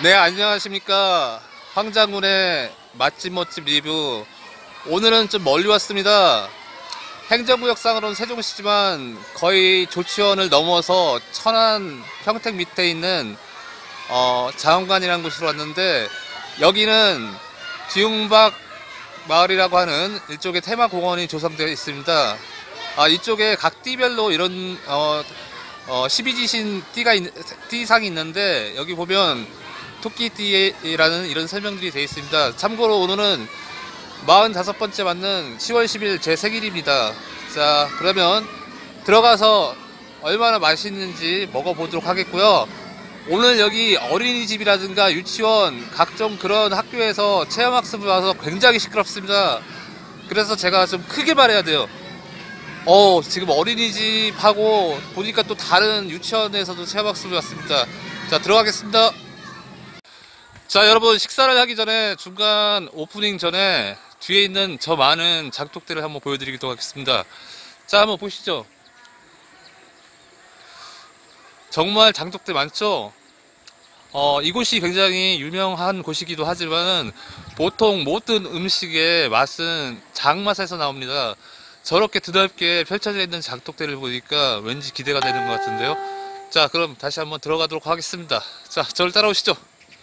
네, 안녕하십니까. 황장군의 맛집 멋집 리뷰. 오늘은 좀 멀리 왔습니다. 행정구역상으로는 세종시지만 거의 조치원을 넘어서 천안 평택 밑에 있는 자원관이라는 곳으로 왔는데, 여기는 뒤웅박 마을이라고 하는 일종의 테마공원이 조성되어 있습니다. 이쪽에 각 띠별로 이런 12지신 띠상이 있는데, 여기 보면 토끼띠라는 이런 설명들이 되어 있습니다. 참고로 오늘은 45번째 맞는 10월 10일 제 생일입니다. 자, 그러면 들어가서 얼마나 맛있는지 먹어보도록 하겠고요. 오늘 여기 어린이집이라든가 유치원 각종 그런 학교에서 체험학습을 와서 굉장히 시끄럽습니다. 그래서 제가 좀 크게 말해야 돼요. 지금 어린이집하고 보니까 또 다른 유치원에서도 체험학습을 왔습니다. 자, 들어가겠습니다. 자, 여러분, 식사를 하기 전에 중간 오프닝 전에 뒤에 있는 저 많은 장독대를 한번 보여드리도록 하겠습니다. 자, 한번 보시죠. 정말 장독대 많죠? 이곳이 굉장히 유명한 곳이기도 하지만 보통 모든 음식의 맛은 장맛에서 나옵니다. 저렇게 드넓게 펼쳐져 있는 장독대를 보니까 왠지 기대가 되는 것 같은데요. 자, 그럼 다시 한번 들어가도록 하겠습니다. 자, 저를 따라오시죠.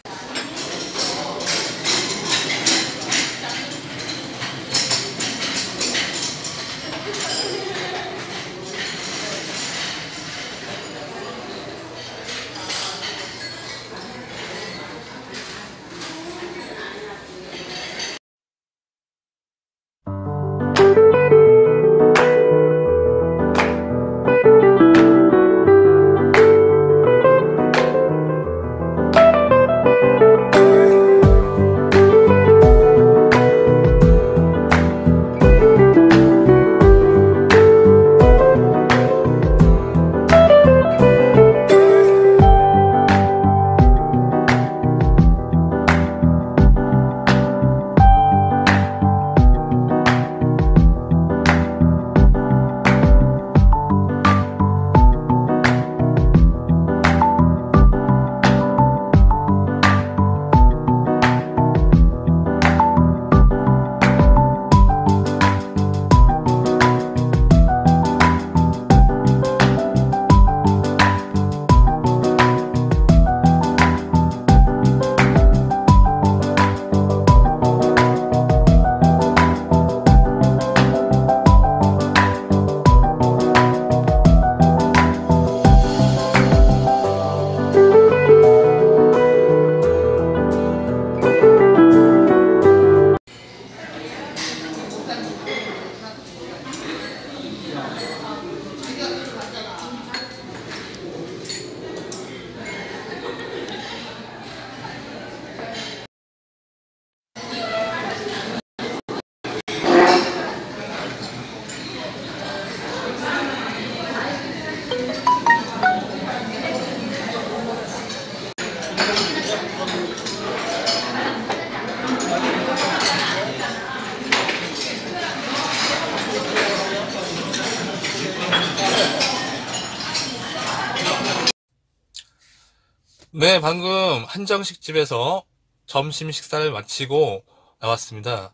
네, 방금 한정식집에서 점심 식사를 마치고 나왔습니다.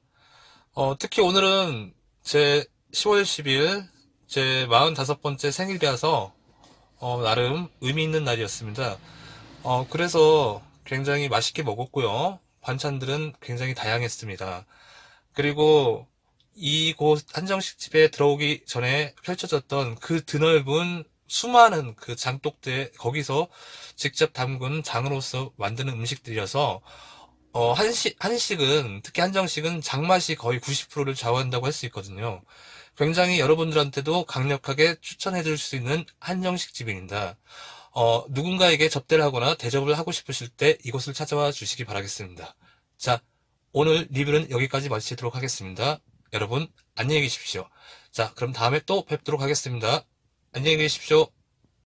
특히 오늘은 제 10월 10일 제 45번째 생일이라서 나름 의미 있는 날이었습니다. 그래서 굉장히 맛있게 먹었고요. 반찬들은 굉장히 다양했습니다. 그리고 이곳 한정식집에 들어오기 전에 펼쳐졌던 그 드넓은 수많은 그 장독대, 거기서 직접 담근 장으로서 만드는 음식들이어서 한식은, 특히 한정식은 장맛이 거의 90%를 좌우한다고 할 수 있거든요. 굉장히 여러분들한테도 강력하게 추천해 줄 수 있는 한정식 집입니다. 누군가에게 접대를 하거나 대접을 하고 싶으실 때 이곳을 찾아와 주시기 바라겠습니다. 자, 오늘 리뷰는 여기까지 마치도록 하겠습니다. 여러분, 안녕히 계십시오. 자, 그럼 다음에 또 뵙도록 하겠습니다. 안녕히 계십시오.